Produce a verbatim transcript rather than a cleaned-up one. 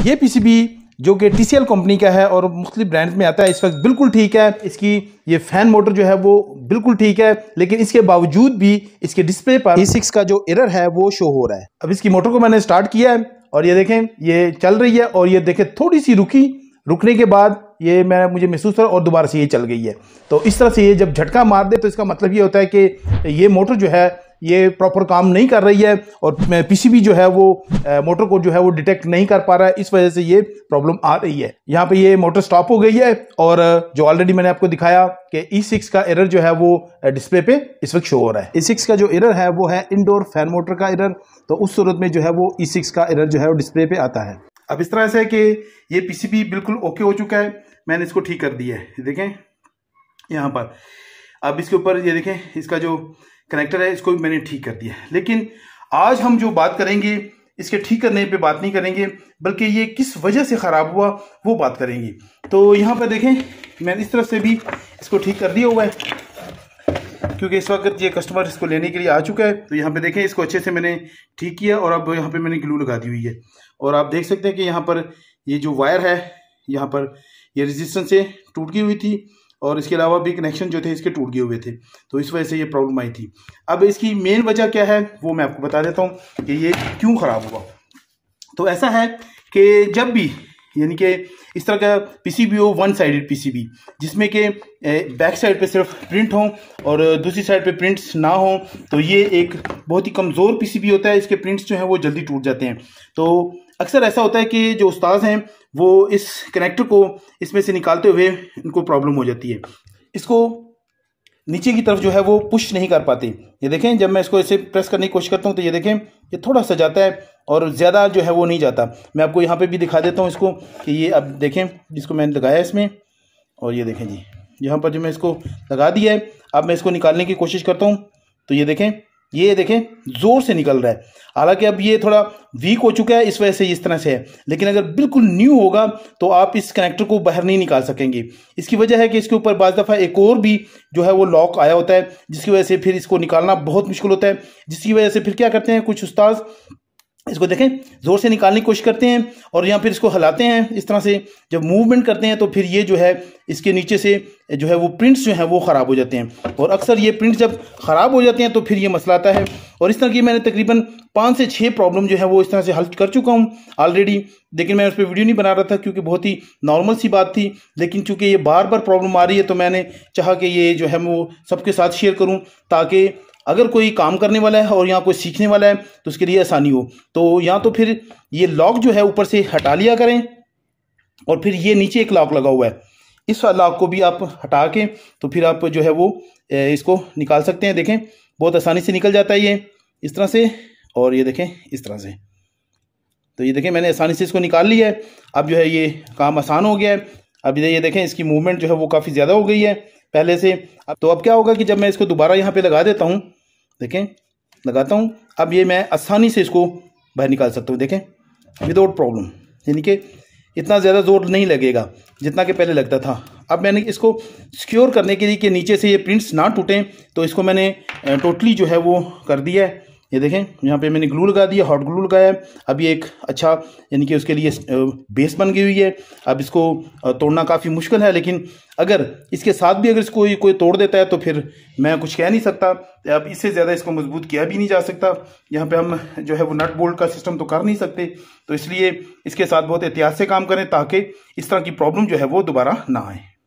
ये पीसीबी जो कि टीसीएल कंपनी का है और मुख्तलिफ ब्रांड्स में आता है, इस वक्त बिल्कुल ठीक है। इसकी ये फैन मोटर जो है वो बिल्कुल ठीक है, लेकिन इसके बावजूद भी इसके डिस्प्ले पर ई सिक्स का जो एरर है वो शो हो रहा है। अब इसकी मोटर को मैंने स्टार्ट किया है और ये देखें ये चल रही है, और ये देखें थोड़ी सी रुकी, रुकने के बाद ये मैं मुझे महसूस हुआ और दोबारा से ये चल गई है। तो इस तरह से ये जब झटका मार दे तो इसका मतलब ये होता है कि ये मोटर जो है ये प्रॉपर काम नहीं कर रही है, और पीसीबी जो है वो मोटर को जो है वो डिटेक्ट नहीं कर पा रहा है। इस वजह से ये प्रॉब्लम आ रही है। यहाँ पे ये मोटर स्टॉप हो गई है, और जो ऑलरेडी मैंने आपको दिखाया कि ई सिक्स का एरर जो है वो डिस्प्ले पे इस वक्त शो हो रहा है। ई सिक्स का जो एरर है वो है इंडोर फैन मोटर का एरर। तो उस सूरत में जो है वो ई सिक्स का एरर जो है वो डिस्प्ले पे आता है। अब इस तरह से है कि ये पीसीबी बिल्कुल ओके हो चुका है, मैंने इसको ठीक कर दिया है। देखें यहाँ पर, अब इसके ऊपर ये देखें इसका जो कनेक्टर है इसको भी मैंने ठीक कर दिया है। लेकिन आज हम जो बात करेंगे इसके ठीक करने पे बात नहीं करेंगे, बल्कि ये किस वजह से ख़राब हुआ वो बात करेंगे। तो यहाँ पर देखें मैंने इस तरफ से भी इसको ठीक कर दिया हुआ है, क्योंकि इस वक्त ये कस्टमर इसको लेने के लिए आ चुका है। तो यहाँ पे देखें इसको अच्छे से मैंने ठीक किया, और अब यहाँ पे मैंने ग्लू लगा दी हुई है। और आप देख सकते हैं कि यहाँ पर ये जो वायर है यहाँ पर ये रेजिस्टेंस से टूट गई हुई थी, और इसके अलावा भी कनेक्शन जो थे इसके टूट गए हुए थे। तो इस वजह से ये प्रॉब्लम आई थी। अब इसकी मेन वजह क्या है वो मैं आपको बता देता हूँ कि ये क्यों ख़राब हुआ। तो ऐसा है कि जब भी यानी कि इस तरह का पीसीबी हो, वन साइडेड पीसीबी, जिसमें कि बैक साइड पे सिर्फ प्रिंट हो और दूसरी साइड पे प्रिंट्स ना हो, तो ये एक बहुत ही कमज़ोर पीसीबी होता है। इसके प्रिंट्स जो हैं वो जल्दी टूट जाते हैं। तो अक्सर ऐसा होता है कि जो उस्ताद हैं वो इस कनेक्टर को इसमें से निकालते हुए इनको प्रॉब्लम हो जाती है, इसको नीचे की तरफ जो है वो पुश नहीं कर पाते। ये देखें जब मैं इसको ऐसे प्रेस करने की कोशिश करता हूँ तो ये देखें ये थोड़ा सा जाता है और ज़्यादा जो है वो नहीं जाता। मैं आपको यहाँ पे भी दिखा देता हूँ इसको कि ये अब देखें जिसको मैंने लगाया इसमें, और ये देखें जी यहाँ पर जो मैं इसको लगा दिया है, अब मैं इसको निकालने की कोशिश करता हूँ तो ये देखें ये देखें ज़ोर से निकल रहा है। हालांकि अब ये थोड़ा वीक हो चुका है, इस वजह से इस तरह से है, लेकिन अगर बिल्कुल न्यू होगा तो आप इस कनेक्टर को बाहर नहीं निकाल सकेंगे। इसकी वजह है कि इसके ऊपर बाज़ दफ़ा एक और भी जो है वो लॉक आया होता है, जिसकी वजह से फिर इसको निकालना बहुत मुश्किल होता है। जिसकी वजह से फिर क्या करते हैं कुछ उस्ताद, इसको देखें ज़ोर से निकालने की कोशिश करते हैं और यहाँ फिर इसको हिलाते हैं इस तरह से। जब मूवमेंट करते हैं तो फिर ये जो है इसके नीचे से जो है वो प्रिंट्स जो हैं वो ख़राब हो जाते हैं, और अक्सर ये प्रिंट्स जब ख़राब हो जाते हैं तो फिर ये मसला आता है। और इस तरह की मैंने तकरीबन पाँच से छः प्रॉब्लम जो है वो इस तरह से हल कर चुका हूँ ऑलरेडी, लेकिन मैं उस पर वीडियो नहीं बना रहा था क्योंकि बहुत ही नॉर्मल सी बात थी। लेकिन चूँकि ये बार बार प्रॉब्लम आ रही है तो मैंने चाहा कि ये जो है वो सबके साथ शेयर करूँ, ताकि अगर कोई काम करने वाला है और यहाँ कोई सीखने वाला है तो उसके लिए आसानी हो। तो या तो फिर ये लॉक जो है ऊपर से हटा लिया करें, और फिर ये नीचे एक लॉक लगा हुआ है, इस लॉक को भी आप हटा के तो फिर आप जो है वो इसको निकाल सकते हैं। देखें बहुत आसानी से निकल जाता है ये इस तरह से, और ये देखें इस तरह से। तो ये देखें मैंने आसानी से इसको निकाल लिया है। अब जो है ये काम आसान हो गया है। अब ये देखें इसकी मूवमेंट जो है वो काफ़ी ज़्यादा हो गई है पहले से। अब तो अब क्या होगा कि जब मैं इसको दोबारा यहाँ पे लगा देता हूँ, देखें लगाता हूँ, अब ये मैं आसानी से इसको बाहर निकाल सकता हूँ। देखें विदाउट प्रॉब्लम, यानी कि इतना ज़्यादा जोर नहीं लगेगा जितना कि पहले लगता था। अब मैंने इसको सिक्योर करने के लिए कि नीचे से ये प्रिंट्स ना टूटें, तो इसको मैंने टोटली जो है वो कर दिया है। ये देखें यहाँ पे मैंने ग्लू लगा दिया, हॉट ग्लू लगाया है। अब ये एक अच्छा यानी कि उसके लिए बेस बन गई हुई है। अब इसको तोड़ना काफ़ी मुश्किल है, लेकिन अगर इसके साथ भी अगर इसको कोई कोई तोड़ देता है तो फिर मैं कुछ कह नहीं सकता। अब इससे ज़्यादा इसको मजबूत किया भी नहीं जा सकता। यहाँ पे हम जो है वो नट बोल्ट का सिस्टम तो कर नहीं सकते, तो इसलिए इसके साथ बहुत एहतियात से काम करें ताकि इस तरह की प्रॉब्लम जो है वो दोबारा ना आए।